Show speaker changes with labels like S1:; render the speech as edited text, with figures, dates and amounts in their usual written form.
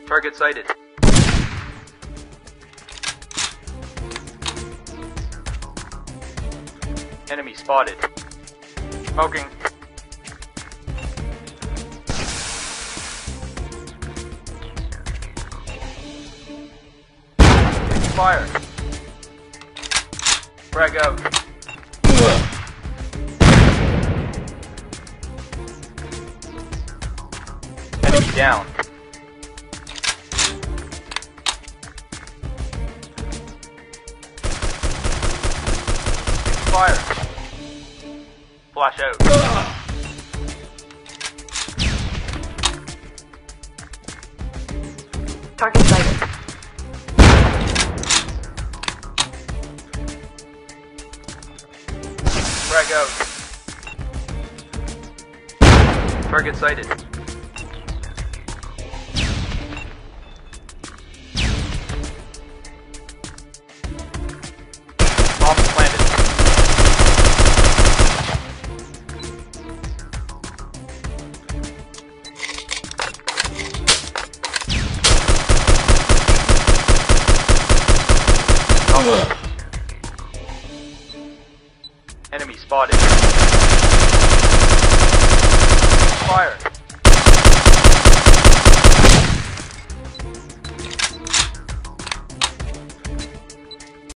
S1: Target sighted. Enemy spotted. Smoking. Fire. Frag out. Enemy down. Fire. Flash out.
S2: Target sighted.
S1: Frag out. Target sighted. Bomb planted. Enemy spotted. Fire.